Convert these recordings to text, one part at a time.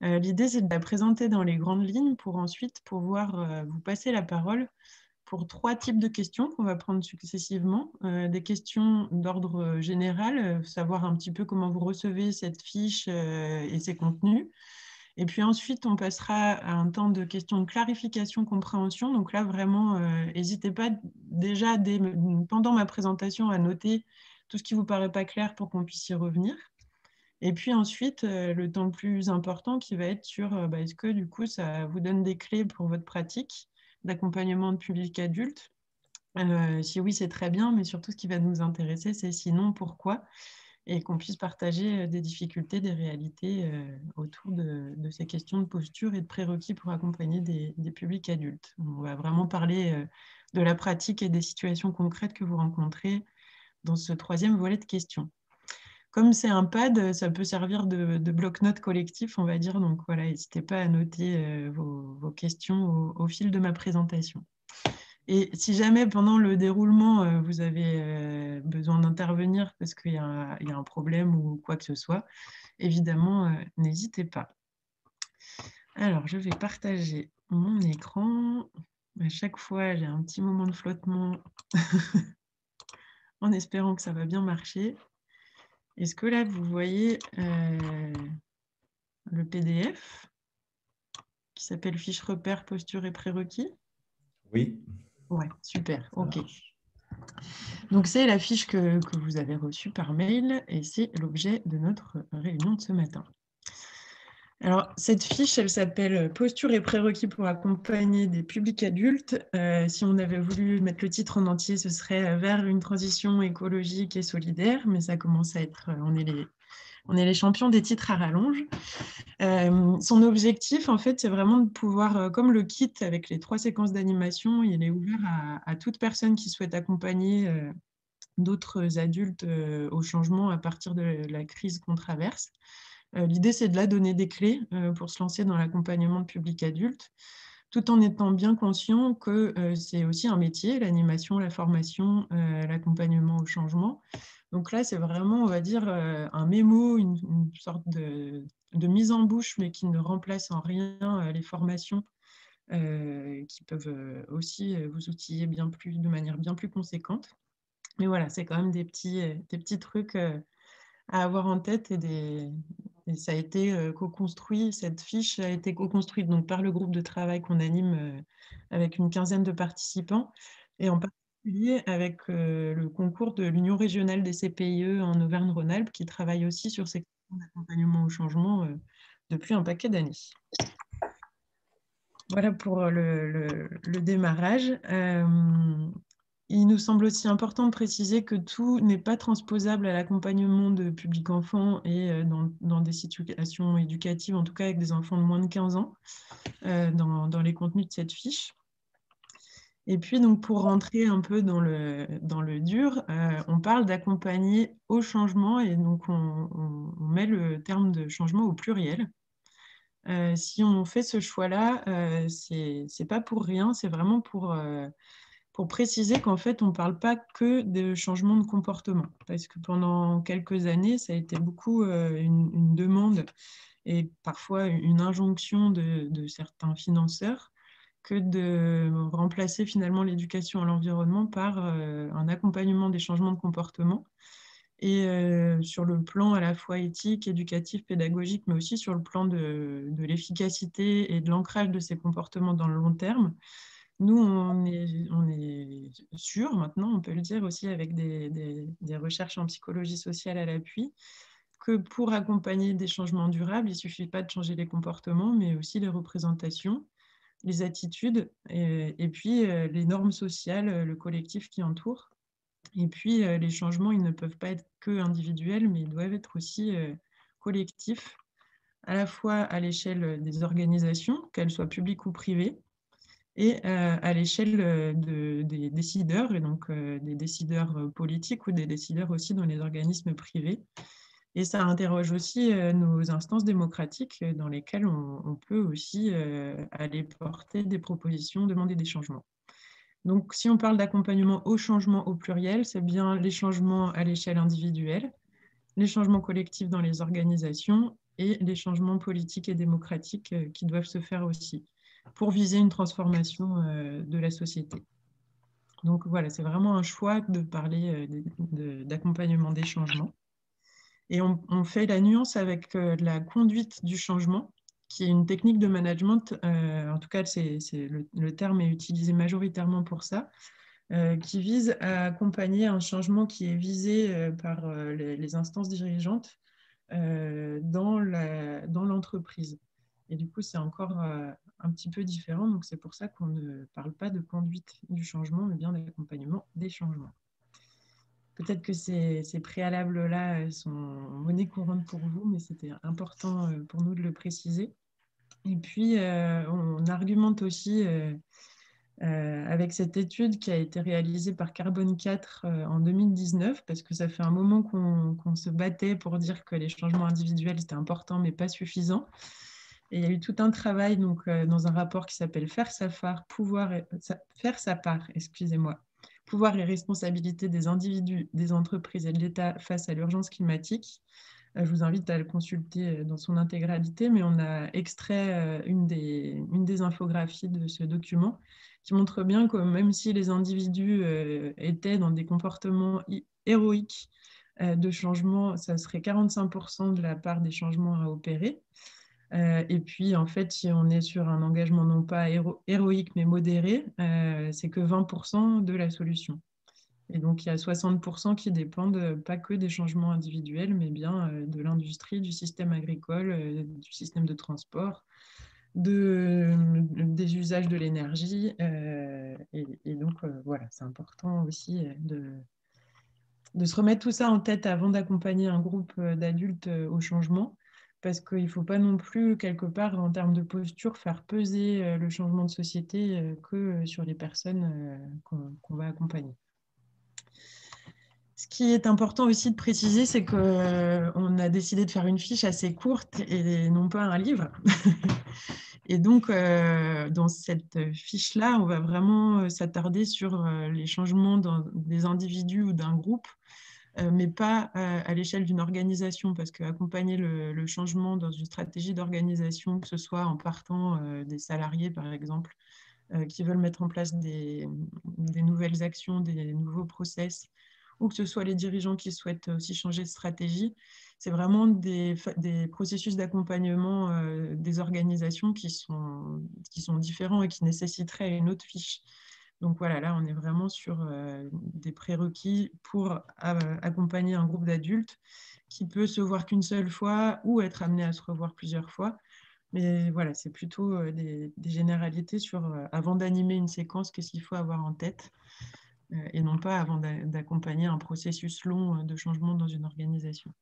L'idée, c'est de la présenter dans les grandes lignes pour ensuite pouvoir vous passer la parole pour 3 types de questions qu'on va prendre successivement. Des questions d'ordre général, savoir un petit peu comment vous recevez cette fiche et ses contenus. Et puis ensuite, on passera à un temps de questions de clarification, compréhension. Donc là, vraiment, n'hésitez pas déjà pendant ma présentation à noter tout ce qui ne vous paraît pas clair pour qu'on puisse y revenir. Et puis ensuite, le temps plus important qui va être sur est-ce que du coup, ça vous donne des clés pour votre pratique d'accompagnement de public adulte. Si oui, c'est très bien, mais surtout ce qui va nous intéresser, c'est sinon pourquoi, et qu'on puisse partager des difficultés, des réalités autour de ces questions de posture et de prérequis pour accompagner des publics adultes. On va vraiment parler de la pratique et des situations concrètes que vous rencontrez dans ce 3e volet de questions. Comme c'est un pad, ça peut servir de bloc-notes collectif, on va dire. Donc voilà, n'hésitez pas à noter vos questions au fil de ma présentation. Et si jamais pendant le déroulement, vous avez besoin d'intervenir parce qu'il y a un problème ou quoi que ce soit, évidemment, n'hésitez pas. Alors, je vais partager mon écran. À chaque fois, j'ai un petit moment de flottement en espérant que ça va bien marcher. Est-ce que là, vous voyez le PDF qui s'appelle fiche repère, posture et prérequis? Oui. Ouais, super, ok. Donc, c'est la fiche que vous avez reçue par mail et c'est l'objet de notre réunion de ce matin. Alors, cette fiche, elle s'appelle « Posture et prérequis pour accompagner des publics adultes ». Si on avait voulu mettre le titre en entier, ce serait « Vers une transition écologique et solidaire », mais ça commence à être… On est les champions des titres à rallonge. Son objectif, en fait, c'est vraiment de pouvoir, comme le kit avec les 3 séquences d'animation, il est ouvert à toute personne qui souhaite accompagner d'autres adultes au changement à partir de la crise qu'on traverse. L'idée, c'est de là donner des clés pour se lancer dans l'accompagnement de public adulte, tout en étant bien conscient que c'est aussi un métier, l'animation, la formation, l'accompagnement au changement. Donc là, c'est vraiment, on va dire, un mémo, une sorte de mise en bouche, mais qui ne remplace en rien les formations qui peuvent aussi vous outiller de manière bien plus conséquente. Mais voilà, c'est quand même des petits trucs à avoir en tête et ça a été co-construit, cette fiche a été co-construite donc, par le groupe de travail qu'on anime avec une 15aine de participants et en particulier avec le concours de l'Union régionale des CPIE en Auvergne-Rhône-Alpes qui travaille aussi sur ces questions d'accompagnement au changement depuis un paquet d'années. Voilà pour le démarrage. Il nous semble aussi important de préciser que tout n'est pas transposable à l'accompagnement de publics enfants et dans des situations éducatives, en tout cas avec des enfants de moins de 15 ans, dans les contenus de cette fiche. Et puis, donc, pour rentrer un peu dans le dur, on parle d'accompagner au changement et donc on met le terme de changement au pluriel. Si on fait ce choix-là, c'est pas pour rien, c'est vraiment pour préciser qu'en fait, on ne parle pas que de changement de comportement. Parce que pendant quelques années, ça a été beaucoup une demande et parfois une injonction de certains financeurs que de remplacer finalement l'éducation à l'environnement par un accompagnement des changements de comportement. Et sur le plan à la fois éthique, éducatif, pédagogique, mais aussi sur le plan de l'efficacité et de l'ancrage de ces comportements dans le long terme, nous, on est sûr, maintenant, on peut le dire aussi avec des recherches en psychologie sociale à l'appui, que pour accompagner des changements durables, il ne suffit pas de changer les comportements, mais aussi les représentations, les attitudes, et puis les normes sociales, le collectif qui entoure. Et puis, les changements, ils ne peuvent pas être que individuels, mais ils doivent être aussi collectifs, à la fois à l'échelle des organisations, qu'elles soient publiques ou privées, et à l'échelle des décideurs, et donc des décideurs politiques ou des décideurs aussi dans les organismes privés. Et ça interroge aussi nos instances démocratiques dans lesquelles on peut aussi aller porter des propositions, demander des changements. Donc, si on parle d'accompagnement au changement au pluriel, c'est bien les changements à l'échelle individuelle, les changements collectifs dans les organisations et les changements politiques et démocratiques qui doivent se faire aussi pour viser une transformation de la société. Donc voilà, c'est vraiment un choix de parler d'accompagnement des changements. Et on fait la nuance avec la conduite du changement, qui est une technique de management, en tout cas le terme est utilisé majoritairement pour ça, qui vise à accompagner un changement qui est visé par les instances dirigeantes dans l'entreprise. Et du coup, c'est encore un petit peu différent. Donc, c'est pour ça qu'on ne parle pas de conduite du changement, mais bien d'accompagnement des changements. Peut-être que ces préalables-là sont monnaie courante pour vous, mais c'était important pour nous de le préciser. Et puis, on argumente aussi avec cette étude qui a été réalisée par Carbone 4 en 2019, parce que ça fait un moment qu'on se battait pour dire que les changements individuels, c'était important, mais pas suffisant. Et il y a eu tout un travail donc, dans un rapport qui s'appelle Faire sa part, excusez-moi, pouvoir et responsabilité des individus, des entreprises et de l'État face à l'urgence climatique. Je vous invite à le consulter dans son intégralité, mais on a extrait une des infographies de ce document qui montre bien que même si les individus étaient dans des comportements héroïques de changement, ça serait 45% de la part des changements à opérer. Et puis, en fait, si on est sur un engagement non pas héroïque, mais modéré, c'est que 20% de la solution. Et donc, il y a 60% qui dépendent pas que des changements individuels, mais bien de l'industrie, du système agricole, du système de transport, des usages de l'énergie. Et donc, voilà, c'est important aussi de se remettre tout ça en tête avant d'accompagner un groupe d'adultes au changement, parce qu'il ne faut pas non plus, quelque part, en termes de posture, faire peser le changement de société que sur les personnes qu'on va accompagner. Ce qui est important aussi de préciser, c'est qu'on a décidé de faire une fiche assez courte et non pas un livre. Et donc, dans cette fiche-là, on va vraiment s'attarder sur les changements des individus ou d'un groupe, mais pas à l'échelle d'une organisation, parce qu'accompagner le changement dans une stratégie d'organisation, que ce soit en partant des salariés, par exemple, qui veulent mettre en place des nouvelles actions, des nouveaux process, ou que ce soit les dirigeants qui souhaitent aussi changer de stratégie, c'est vraiment des processus d'accompagnement des organisations qui sont différents et qui nécessiteraient une autre fiche. Donc voilà, là, on est vraiment sur des prérequis pour accompagner un groupe d'adultes qui peut se voir qu'une seule fois ou être amené à se revoir plusieurs fois. Mais voilà, c'est plutôt des généralités sur, avant d'animer une séquence, qu'est-ce qu'il faut avoir en tête, et non pas avant d'accompagner un processus long de changement dans une organisation.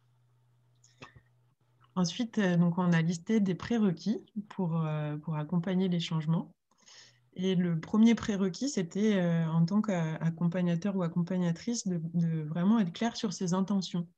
Ensuite, donc on a listé des prérequis pour accompagner les changements. Et le premier prérequis, c'était en tant qu'accompagnateur ou accompagnatrice de vraiment être clair sur ses intentions.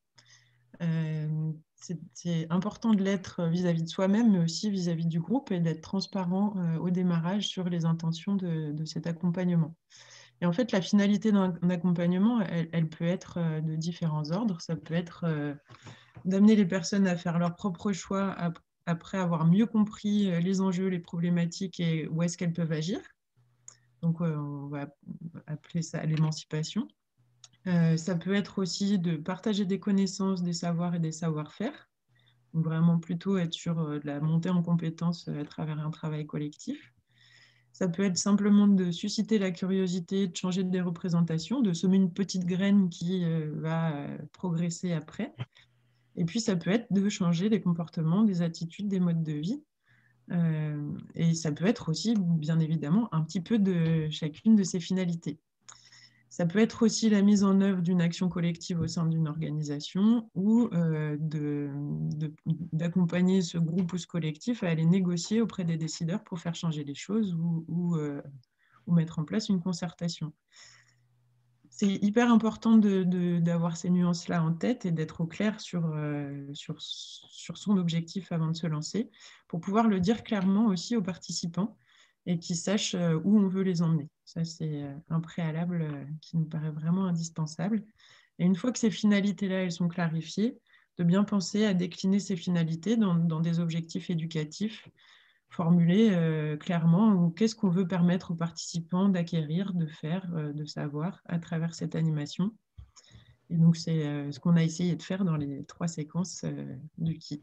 C'est important de l'être vis-à-vis de soi-même, mais aussi vis-à-vis du groupe et d'être transparent au démarrage sur les intentions de cet accompagnement. Et en fait, la finalité d'un accompagnement, elle peut être de différents ordres. Ça peut être d'amener les personnes à faire leurs propres choix après avoir mieux compris les enjeux, les problématiques et où est-ce qu'elles peuvent agir. Donc, on va appeler ça l'émancipation. Ça peut être aussi de partager des connaissances, des savoirs et des savoir-faire. Donc, vraiment plutôt être sur de la montée en compétences à travers un travail collectif. Ça peut être simplement de susciter la curiosité, de changer des représentations, de semer une petite graine qui va progresser après. Et puis, ça peut être de changer des comportements, des attitudes, des modes de vie. Et ça peut être aussi, bien évidemment, un petit peu de chacune de ces finalités. Ça peut être aussi la mise en œuvre d'une action collective au sein d'une organisation ou d'accompagner ce groupe ou ce collectif à aller négocier auprès des décideurs pour faire changer les choses ou mettre en place une concertation. C'est hyper important d'avoir ces nuances-là en tête et d'être au clair sur son objectif avant de se lancer, pour pouvoir le dire clairement aussi aux participants et qu'ils sachent où on veut les emmener. Ça, c'est un préalable qui nous paraît vraiment indispensable. Et une fois que ces finalités-là, elles sont clarifiées, de bien penser à décliner ces finalités dans des objectifs éducatifs formulés clairement, ou qu'est-ce qu'on veut permettre aux participants d'acquérir, de faire, de savoir à travers cette animation. Et donc, c'est ce qu'on a essayé de faire dans les 3 séquences du kit.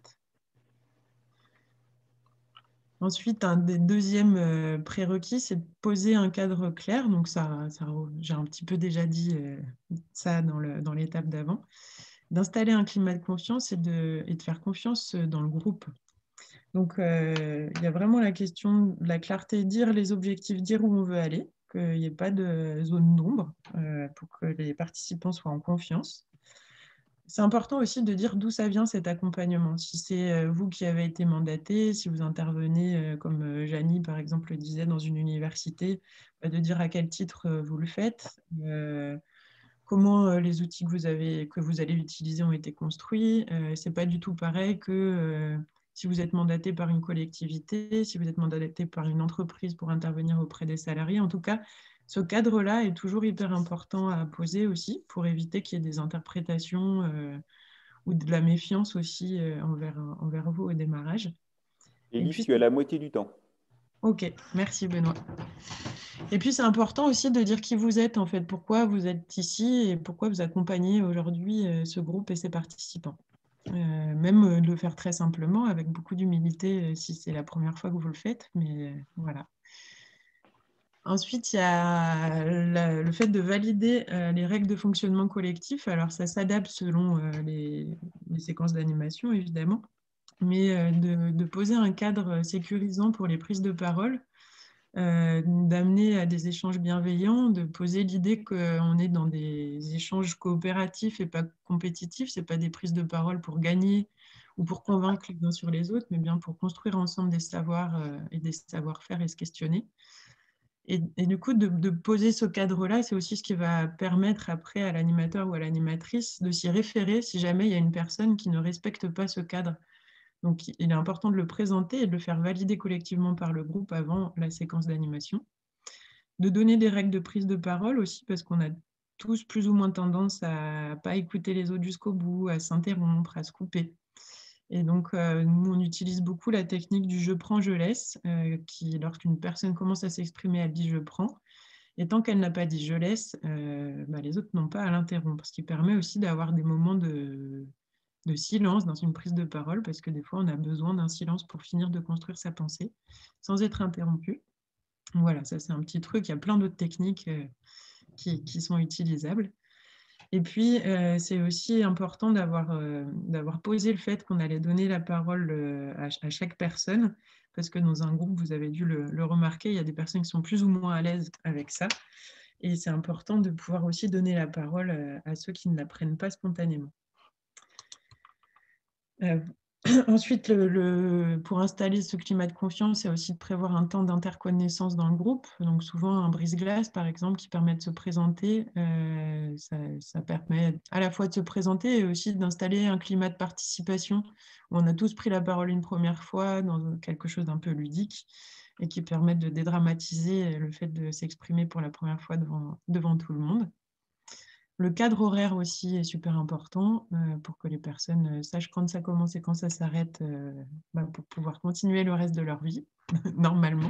Ensuite, un des deuxièmes prérequis, c'est de poser un cadre clair. Donc, j'ai un petit peu déjà dit ça dans l'étape d'avant. D'installer un climat de confiance et de faire confiance dans le groupe. Donc, il y a vraiment la question de la clarté, dire les objectifs, dire où on veut aller, qu'il n'y ait pas de zone d'ombre pour que les participants soient en confiance. C'est important aussi de dire d'où ça vient cet accompagnement. Si c'est vous qui avez été mandaté, si vous intervenez, comme Janie par exemple le disait, dans une université, de dire à quel titre vous le faites, comment les outils que vous allez utiliser ont été construits. Ce n'est pas du tout pareil que si vous êtes mandaté par une collectivité, si vous êtes mandaté par une entreprise pour intervenir auprès des salariés. En tout cas, ce cadre-là est toujours hyper important à poser aussi pour éviter qu'il y ait des interprétations ou de la méfiance aussi envers vous au démarrage. Et Élise, puis, tu as la moitié du temps. ok, merci Benoît. Et puis, c'est important aussi de dire qui vous êtes, en fait, pourquoi vous êtes ici et pourquoi vous accompagnez aujourd'hui ce groupe et ses participants. Même de le faire très simplement, avec beaucoup d'humilité, si c'est la première fois que vous le faites, mais voilà. Ensuite, il y a le fait de valider les règles de fonctionnement collectif. Alors, ça s'adapte selon les séquences d'animation, évidemment, mais de poser un cadre sécurisant pour les prises de parole, d'amener à des échanges bienveillants, de poser l'idée qu'on est dans des échanges coopératifs et pas compétitifs. Ce n'est pas des prises de parole pour gagner ou pour convaincre les uns sur les autres, mais bien pour construire ensemble des savoirs et des savoir-faire et se questionner. Et du coup, de poser ce cadre-là, c'est aussi ce qui va permettre après à l'animateur ou à l'animatrice de s'y référer si jamais il y a une personne qui ne respecte pas ce cadre. Donc, il est important de le présenter et de le faire valider collectivement par le groupe avant la séquence d'animation. De donner des règles de prise de parole aussi, parce qu'on a tous plus ou moins tendance à ne pas écouter les autres jusqu'au bout, à s'interrompre, à se couper. Et donc, nous, on utilise beaucoup la technique du « je prends, je laisse », qui, lorsqu'une personne commence à s'exprimer, elle dit « je prends ». Et tant qu'elle n'a pas dit « je laisse », les autres n'ont pas à l'interrompre, ce qui permet aussi d'avoir des moments de silence dans une prise de parole, parce que des fois, on a besoin d'un silence pour finir de construire sa pensée, sans être interrompu. Voilà, ça c'est un petit truc. Il y a plein d'autres techniques qui sont utilisables. Et puis, c'est aussi important d'avoir posé le fait qu'on allait donner la parole à chaque personne, parce que dans un groupe, vous avez dû le remarquer, il y a des personnes qui sont plus ou moins à l'aise avec ça. Et c'est important de pouvoir aussi donner la parole à ceux qui ne la prennent pas spontanément. Ensuite, pour installer ce climat de confiance, c'est aussi de prévoir un temps d'interconnaissance dans le groupe. Donc souvent un brise-glace, par exemple, qui permet de se présenter. Ça permet à la fois de se présenter et aussi d'installer un climat de participation où on a tous pris la parole une première fois dans quelque chose d'un peu ludique et qui permet de dédramatiser le fait de s'exprimer pour la première fois devant tout le monde. Le cadre horaire aussi est super important pour que les personnes sachent quand ça commence et quand ça s'arrête pour pouvoir continuer le reste de leur vie, normalement.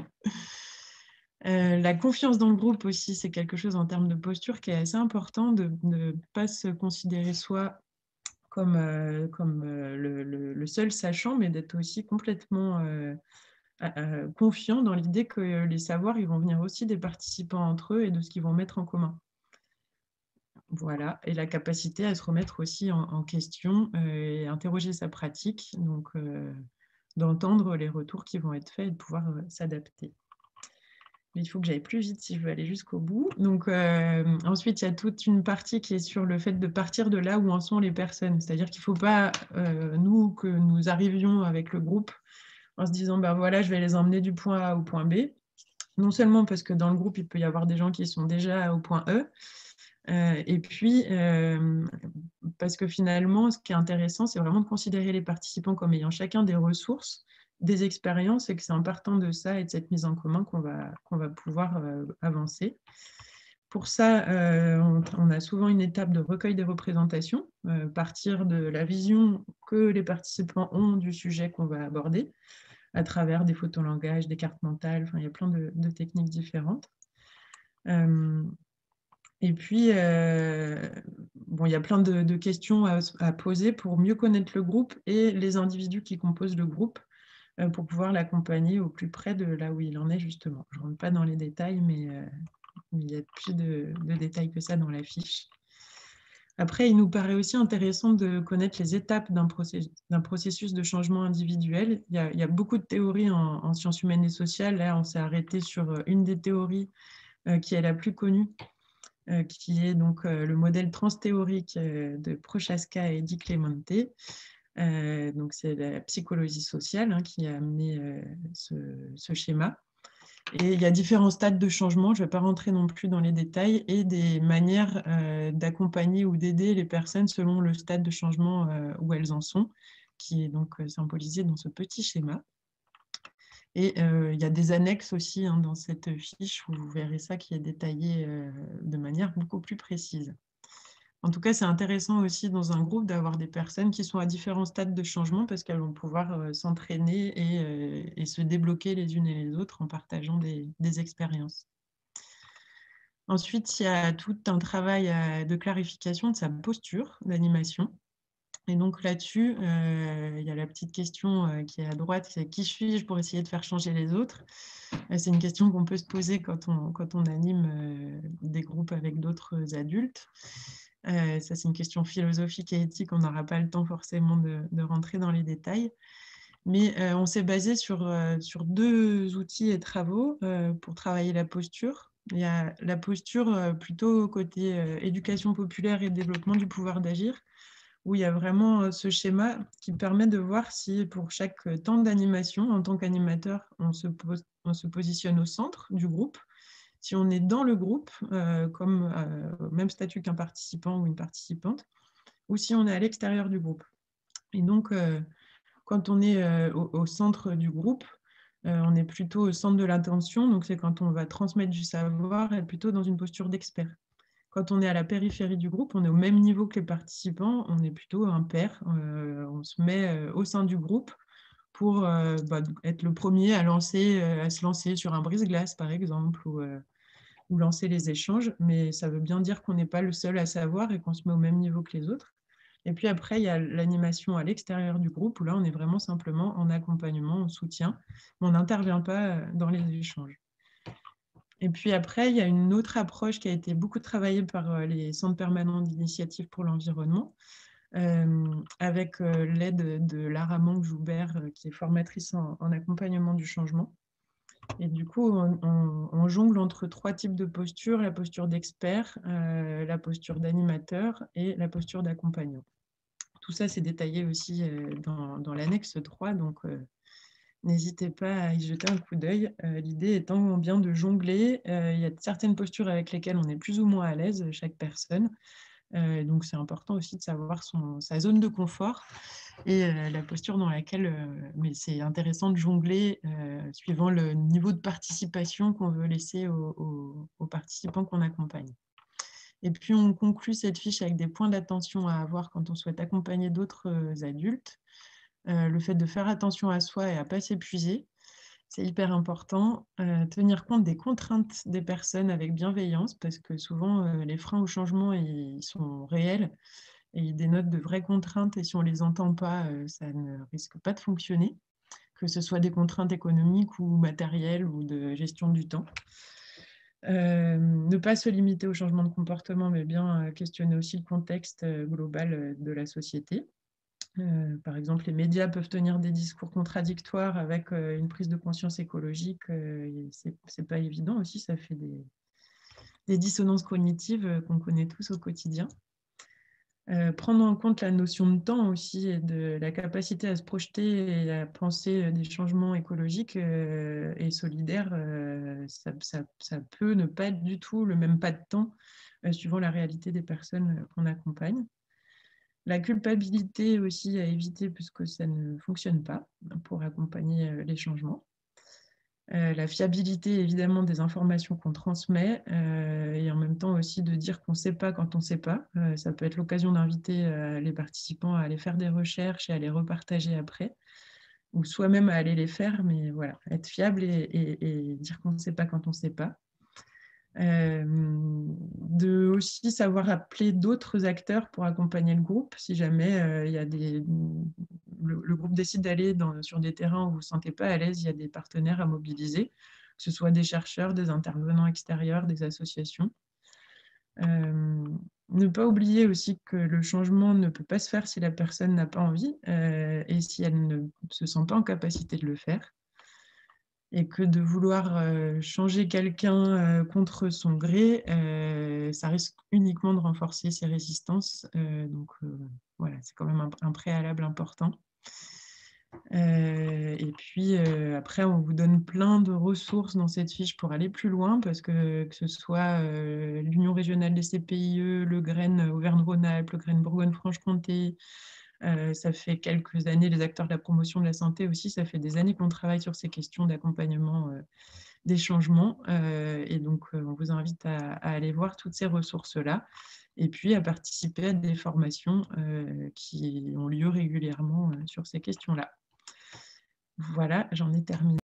La confiance dans le groupe aussi, c'est quelque chose en termes de posture qui est assez important, de ne pas se considérer soi comme le seul sachant, mais d'être aussi complètement confiant dans l'idée que les savoirs, ils vont venir aussi des participants entre eux et de ce qu'ils vont mettre en commun. Voilà, et la capacité à se remettre aussi en question et interroger sa pratique, donc d'entendre les retours qui vont être faits et de pouvoir s'adapter. Mais il faut que j'aille plus vite si je veux aller jusqu'au bout. Donc ensuite, il y a toute une partie qui est sur le fait de partir de là où en sont les personnes. C'est-à-dire qu'il ne faut pas, nous, que nous arrivions avec le groupe en se disant, ben voilà, je vais les emmener du point A au point B. Non seulement parce que dans le groupe, il peut y avoir des gens qui sont déjà au point E, et puis, parce que finalement, ce qui est intéressant, c'est vraiment de considérer les participants comme ayant chacun des ressources, des expériences, et que c'est en partant de ça et de cette mise en commun qu'on va pouvoir avancer Pour ça, on a souvent une étape de recueil des représentations, partir de la vision que les participants ont du sujet qu'on va aborder, à travers des photolangages, des cartes mentales, enfin, il y a plein de techniques différentes. Et puis, bon, il y a plein de questions à poser pour mieux connaître le groupe et les individus qui composent le groupe, pour pouvoir l'accompagner au plus près de là où il en est justement. Je ne rentre pas dans les détails, mais il y a plus de détails que ça dans la fiche. Après, il nous paraît aussi intéressant de connaître les étapes d'un processus de changement individuel. Il y a beaucoup de théories en sciences humaines et sociales. Là, on s'est arrêté sur une des théories qui est la plus connue, qui est donc le modèle transthéorique de Prochaska et Di Clemente. Donc, c'est la psychologie sociale qui a amené ce schéma. Et il y a différents stades de changement, je ne vais pas rentrer non plus dans les détails, et des manières d'accompagner ou d'aider les personnes selon le stade de changement où elles en sont, qui est donc symbolisé dans ce petit schéma. Et il y a des annexes aussi dans cette fiche où vous verrez ça qui est détaillé de manière beaucoup plus précise. En tout cas, c'est intéressant aussi dans un groupe d'avoir des personnes qui sont à différents stades de changement parce qu'elles vont pouvoir s'entraîner et se débloquer les unes et les autres en partageant des expériences. Ensuite, il y a tout un travail de clarification de sa posture d'animation. Et donc là-dessus, il y a la petite question qui est à droite, c'est qui suis-je pour essayer de faire changer les autres? C'est une question qu'on peut se poser quand on anime des groupes avec d'autres adultes. Ça, c'est une question philosophique et éthique, on n'aura pas le temps forcément de rentrer dans les détails. Mais on s'est basé sur 2 outils et travaux pour travailler la posture. Il y a la posture plutôt côté éducation populaire et développement du pouvoir d'agir, où il y a vraiment ce schéma qui permet de voir si pour chaque temps d'animation, en tant qu'animateur, on se positionne au centre du groupe, si on est dans le groupe, comme au même statut qu'un participant ou une participante, ou si on est à l'extérieur du groupe. Et donc, quand on est au centre du groupe, on est plutôt au centre de l'attention, donc c'est quand on va transmettre du savoir et plutôt dans une posture d'expert. Quand on est à la périphérie du groupe, on est au même niveau que les participants, on est plutôt un pair, on se met au sein du groupe pour être le premier à se lancer sur un brise-glace, par exemple, ou lancer les échanges, mais ça veut bien dire qu'on n'est pas le seul à savoir et qu'on se met au même niveau que les autres. Et puis après, il y a l'animation à l'extérieur du groupe, où là, on est vraiment simplement en accompagnement, en soutien, mais on n'intervient pas dans les échanges. Et puis après, il y a une autre approche qui a été beaucoup travaillée par les centres permanents d'initiative pour l'environnement, avec l'aide de Lara Mank-Joubert, qui est formatrice en accompagnement du changement. Et du coup, on jongle entre 3 types de postures, la posture d'expert, la posture d'animateur et la posture d'accompagnant. Tout ça, c'est détaillé aussi dans l'annexe 3, donc n'hésitez pas à y jeter un coup d'œil. L'idée étant bien de jongler. Il y a certaines postures avec lesquelles on est plus ou moins à l'aise, chaque personne. Donc, c'est important aussi de savoir sa zone de confort et la posture dans laquelle... mais c'est intéressant de jongler suivant le niveau de participation qu'on veut laisser aux participants qu'on accompagne. Et puis, on conclut cette fiche avec des points d'attention à avoir quand on souhaite accompagner d'autres adultes. Le fait de faire attention à soi et à ne pas s'épuiser, c'est hyper important. Tenir compte des contraintes des personnes avec bienveillance, parce que souvent, les freins au changement, ils sont réels et ils dénotent de vraies contraintes. Et si on ne les entend pas, ça ne risque pas de fonctionner, que ce soit des contraintes économiques ou matérielles ou de gestion du temps. Ne pas se limiter au changement de comportement, mais bien questionner aussi le contexte global de la société. Par exemple, les médias peuvent tenir des discours contradictoires avec une prise de conscience écologique. C'est pas évident aussi, ça fait des dissonances cognitives qu'on connaît tous au quotidien. Prendre en compte la notion de temps aussi et de la capacité à se projeter et à penser des changements écologiques et solidaires, ça peut ne pas être du tout le même pas de temps suivant la réalité des personnes qu'on accompagne. La culpabilité aussi à éviter puisque ça ne fonctionne pas pour accompagner les changements. La fiabilité, évidemment, des informations qu'on transmet, et en même temps aussi de dire qu'on ne sait pas quand on ne sait pas. Ça peut être l'occasion d'inviter les participants à aller faire des recherches et à les repartager après, ou soi-même à aller les faire, mais voilà, être fiable et dire qu'on ne sait pas quand on ne sait pas. De aussi savoir appeler d'autres acteurs pour accompagner le groupe si jamais il y a le groupe décide d'aller sur des terrains où vous ne vous sentez pas à l'aise, il y a des partenaires à mobiliser, que ce soit des chercheurs, des intervenants extérieurs, des associations. Ne pas oublier aussi que le changement ne peut pas se faire si la personne n'a pas envie et si elle ne se sent pas en capacité de le faire. Et que de vouloir changer quelqu'un contre son gré, ça risque uniquement de renforcer ses résistances. Donc voilà, c'est quand même un préalable important. Et puis après, on vous donne plein de ressources dans cette fiche pour aller plus loin, parce que ce soit l'Union régionale des CPIE, le GREN Auvergne-Rhône-Alpes, le GREN Bourgogne-Franche-Comté, ça fait quelques années, les acteurs de la promotion de la santé aussi, ça fait des années qu'on travaille sur ces questions d'accompagnement des changements. Et donc, on vous invite à aller voir toutes ces ressources-là et puis à participer à des formations qui ont lieu régulièrement sur ces questions-là. Voilà, j'en ai terminé.